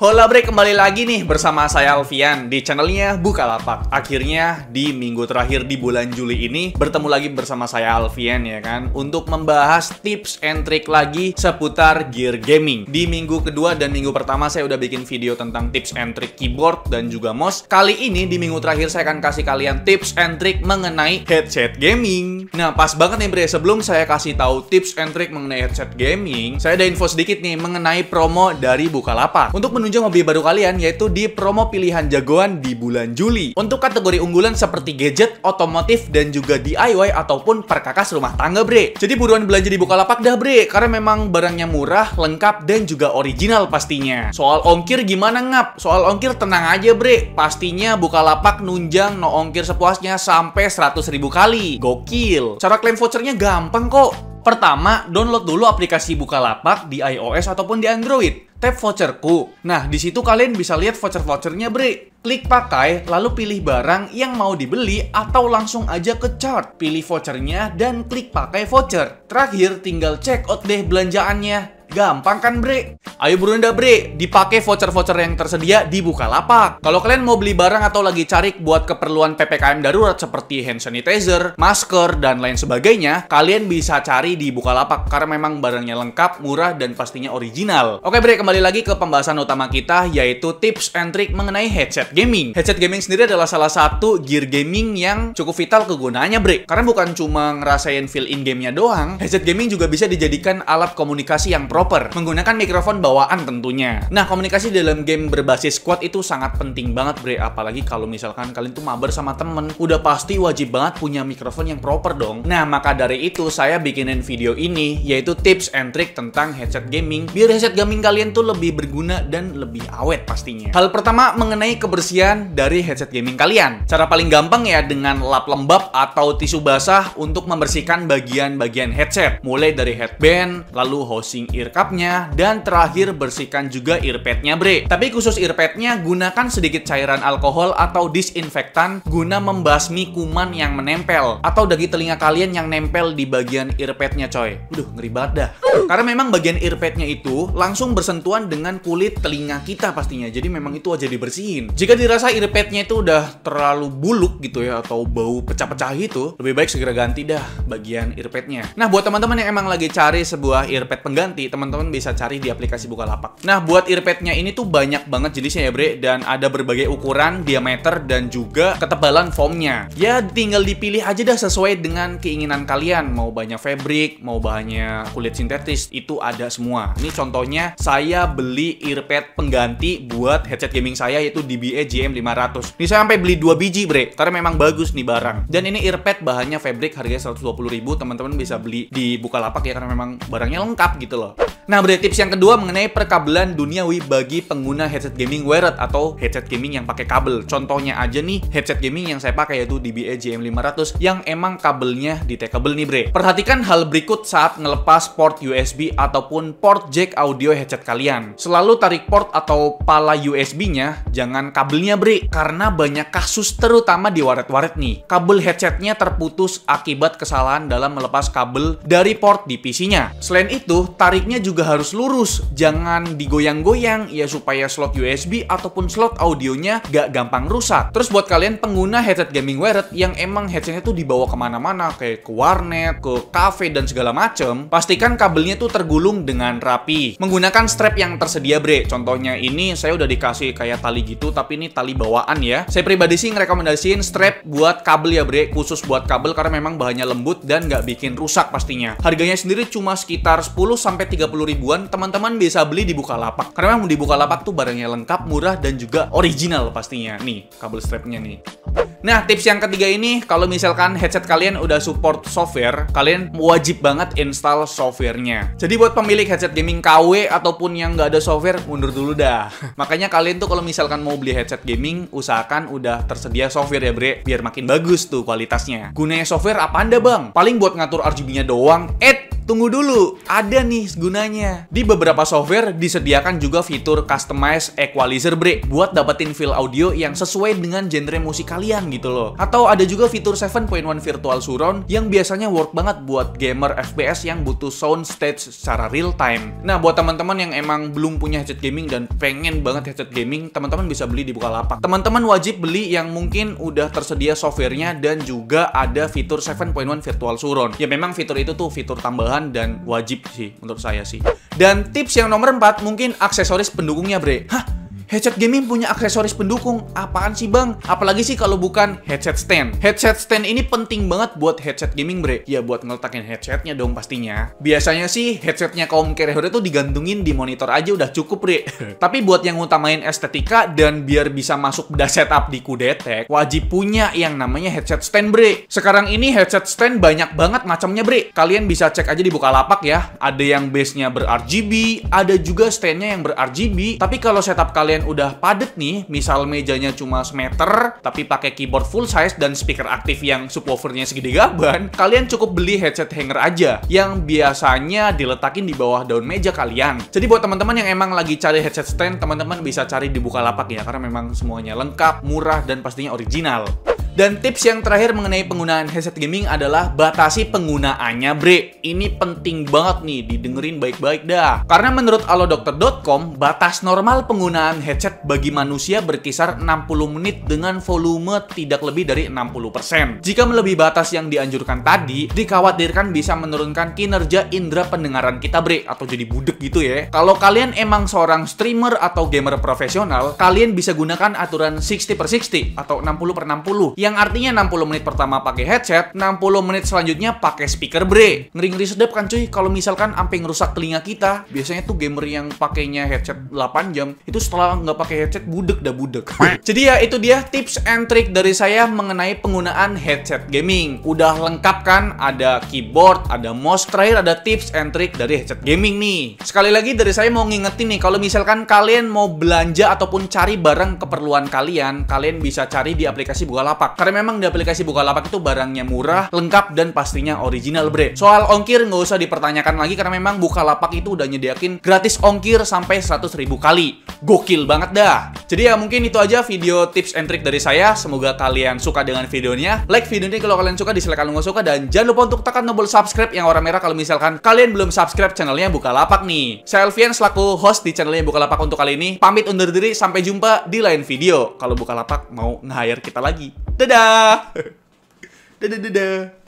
Hola bre, kembali lagi nih bersama saya Alfian di channelnya Bukalapak. Akhirnya di minggu terakhir di bulan Juli ini bertemu lagi bersama saya Alfian ya kan, untuk membahas tips and trick lagi seputar gear gaming. Di minggu kedua dan minggu pertama saya udah bikin video tentang tips and trick keyboard dan juga mouse. Kali ini di minggu terakhir saya akan kasih kalian tips and trick mengenai headset gaming. Nah pas banget nih bre, sebelum saya kasih tahu tips and trick mengenai headset gaming, saya ada info sedikit nih mengenai promo dari Bukalapak untuk menunjang hobi baru kalian, yaitu di promo pilihan jagoan di bulan Juli untuk kategori unggulan seperti gadget, otomotif, dan juga DIY ataupun perkakas rumah tangga bre. Jadi buruan belanja di Bukalapak dah bre, karena memang barangnya murah, lengkap, dan juga original pastinya. Soal ongkir gimana ngap? Soal ongkir tenang aja bre, pastinya Bukalapak nunjang no ongkir sepuasnya sampai 100.000 kali. Gokil. Cara klaim vouchernya gampang kok. Pertama, download dulu aplikasi Bukalapak di iOS ataupun di Android. Tap voucherku. Nah, di situ kalian bisa lihat voucher-vouchernya, bre. Klik pakai, lalu pilih barang yang mau dibeli atau langsung aja ke chart. Pilih vouchernya dan klik pakai voucher. Terakhir, tinggal check out deh belanjaannya. Gampang kan bre? Ayo buruan dah bre, dipakai voucher-voucher yang tersedia di Bukalapak. Kalau kalian mau beli barang atau lagi cari buat keperluan PPKM darurat seperti hand sanitizer, masker, dan lain sebagainya, kalian bisa cari di Bukalapak karena memang barangnya lengkap, murah, dan pastinya original. Oke bre, kembali lagi ke pembahasan utama kita, yaitu tips and trick mengenai headset gaming. Headset gaming sendiri adalah salah satu gear gaming yang cukup vital kegunaannya bre. Karena bukan cuma ngerasain feel in gamenya doang, headset gaming juga bisa dijadikan alat komunikasi yang menggunakan mikrofon bawaan tentunya. Nah, komunikasi dalam game berbasis squad itu sangat penting banget bre, apalagi kalau misalkan kalian tuh mabar sama temen, udah pasti wajib banget punya mikrofon yang proper dong. Nah, maka dari itu saya bikinin video ini, yaitu tips and trick tentang headset gaming, biar headset gaming kalian tuh lebih berguna dan lebih awet pastinya. Hal pertama mengenai kebersihan dari headset gaming kalian. Cara paling gampang ya dengan lap lembab atau tisu basah untuk membersihkan bagian-bagian headset, mulai dari headband, lalu housing ear cupnya, dan terakhir bersihkan juga earpadnya bre. Tapi khusus earpadnya gunakan sedikit cairan alkohol atau disinfektan guna membasmi kuman yang menempel atau dari telinga kalian yang nempel di bagian earpadnya coy. Ngeri banget dah. Karena memang bagian earpadnya itu langsung bersentuhan dengan kulit telinga kita pastinya, jadi memang itu aja dibersihin. Jika dirasa earpadnya itu udah terlalu buluk gitu ya, atau bau pecah-pecah gitu, lebih baik segera ganti dah bagian earpadnya. Nah buat teman-teman yang emang lagi cari sebuah earpad pengganti, teman-teman bisa cari di aplikasi Bukalapak. Nah, buat earpadnya ini tuh banyak banget jenisnya ya bre, dan ada berbagai ukuran, diameter, dan juga ketebalan foamnya. Ya, tinggal dipilih aja dah sesuai dengan keinginan kalian. Mau bahannya fabric, mau bahannya kulit sintetis, itu ada semua. Ini contohnya, saya beli earpad pengganti buat headset gaming saya, yaitu DBA GM500. Ini saya sampai beli 2 biji bre, karena memang bagus nih barang. Dan ini earpad bahannya fabric, harganya 120.000. Teman-teman bisa beli di Bukalapak ya, karena memang barangnya lengkap gitu loh. Nah bre, tips yang kedua mengenai perkabelan duniawi bagi pengguna headset gaming wired atau headset gaming yang pakai kabel. Contohnya aja nih, headset gaming yang saya pakai yaitu DBA GM500 yang emang kabelnya detachable nih bre. Perhatikan hal berikut saat ngelepas port USB ataupun port jack audio headset kalian. Selalu tarik port atau pala USB-nya, jangan kabelnya bre, karena banyak kasus terutama di waret-waret nih. Kabel headsetnya terputus akibat kesalahan dalam melepas kabel dari port di PC-nya. Selain itu, tariknya juga harus lurus, jangan digoyang-goyang ya, supaya slot USB ataupun slot audionya gak gampang rusak. Terus buat kalian pengguna headset gaming wired yang emang headsetnya tuh dibawa kemana-mana, kayak ke warnet, ke cafe, dan segala macem, pastikan kabelnya tuh tergulung dengan rapi menggunakan strap yang tersedia bre. Contohnya ini saya udah dikasih kayak tali gitu, tapi ini tali bawaan ya. Saya pribadi sih ngerekomendasiin strap buat kabel ya bre, khusus buat kabel karena memang bahannya lembut dan gak bikin rusak pastinya. Harganya sendiri cuma sekitar 10-30 ribuan, teman-teman bisa beli di Bukalapak. Karena memang di Bukalapak tuh barangnya lengkap, murah, dan juga original pastinya. Nih, kabel strapnya nih. Nah, tips yang ketiga ini, kalau misalkan headset kalian udah support software, kalian wajib banget install softwarenya. Jadi buat pemilik headset gaming KW ataupun yang nggak ada software, mundur dulu dah. Makanya kalian tuh kalau misalkan mau beli headset gaming, usahakan udah tersedia software ya bre, biar makin bagus tuh kualitasnya. Gunanya software apa anda bang? Paling buat ngatur RGB-nya doang. tunggu dulu, ada nih gunanya. Di beberapa software disediakan juga fitur customize equalizer bre, buat dapetin feel audio yang sesuai dengan genre musik kalian gitu loh. Atau ada juga fitur 7.1 virtual surround yang biasanya work banget buat gamer FPS yang butuh sound stage secara real time. Nah, buat teman-teman yang emang belum punya headset gaming dan pengen banget headset gaming, teman-teman bisa beli di Bukalapak. Teman-teman wajib beli yang mungkin udah tersedia softwarenya dan juga ada fitur 7.1 virtual surround. Ya memang fitur itu tuh fitur tambahan dan wajib sih menurut saya sih. Dan tips yang nomor 4 mungkin aksesoris pendukungnya bre. Hah? Headset gaming punya aksesoris pendukung? Apaan sih bang? Apalagi sih kalau bukan headset stand. Headset stand ini penting banget buat headset gaming bre. Ya buat ngeletakin headsetnya dong pastinya. Biasanya sih headsetnya kaum carrier itu digantungin di monitor aja udah cukup bre. Tapi buat yang utamain estetika dan biar bisa masuk beda setup di Kudetek, wajib punya yang namanya headset stand bre. Sekarang ini headset stand banyak banget macamnya bre. Kalian bisa cek aja di Bukalapak ya. Ada yang base-nya ber-RGB, ada juga stand-nya yang ber-RGB. Tapi kalau setup kalian udah padet nih, misal mejanya cuma semeter, tapi pakai keyboard full size dan speaker aktif yang subwoofernya segede gaban, kalian cukup beli headset hanger aja, yang biasanya diletakin di bawah daun meja kalian. Jadi buat teman-teman yang emang lagi cari headset stand, teman-teman bisa cari di Bukalapak ya, karena memang semuanya lengkap, murah, dan pastinya original. Dan tips yang terakhir mengenai penggunaan headset gaming adalah batasi penggunaannya bre. Ini penting banget nih, didengerin baik-baik dah. Karena menurut alodokter.com, batas normal penggunaan headset bagi manusia berkisar 60 menit dengan volume tidak lebih dari 60%. Jika melebihi batas yang dianjurkan tadi, dikhawatirkan bisa menurunkan kinerja indera pendengaran kita bre, atau jadi budek gitu ya. Kalau kalian emang seorang streamer atau gamer profesional, kalian bisa gunakan aturan 60/60 atau 60/60. Yang artinya 60 menit pertama pakai headset, 60 menit selanjutnya pakai speaker bre. Ngeri-ngeri sedap kan cuy, kalau misalkan sampai ngerusak telinga kita. Biasanya tuh gamer yang pakainya headset 8 jam, itu setelah nggak pakai headset budek dah budek. Jadi ya itu dia tips and trick dari saya mengenai penggunaan headset gaming. Udah lengkap kan? Ada keyboard, ada mouse, terakhir ada tips and trick dari headset gaming nih. Sekali lagi dari saya mau ngingetin nih, kalau misalkan kalian mau belanja ataupun cari barang keperluan kalian, kalian bisa cari di aplikasi Bukalapak. Karena memang di aplikasi Bukalapak itu barangnya murah, lengkap, dan pastinya original bre. Soal ongkir nggak usah dipertanyakan lagi, karena memang Bukalapak itu udah nyediakin gratis ongkir sampai 100.000 kali. Gokil banget dah. Jadi ya mungkin itu aja video tips and trick dari saya. Semoga kalian suka dengan videonya. Like video ini kalau kalian suka, dislike kalau nggak suka, dan jangan lupa untuk tekan tombol subscribe yang warna merah kalau misalkan kalian belum subscribe channelnya Bukalapak nih. Saya Alfian selaku host di channelnya Bukalapak untuk kali ini. Pamit undur diri, sampai jumpa di lain video. Kalau Bukalapak mau nge-hire kita lagi. Dadah! Dadah, dadah.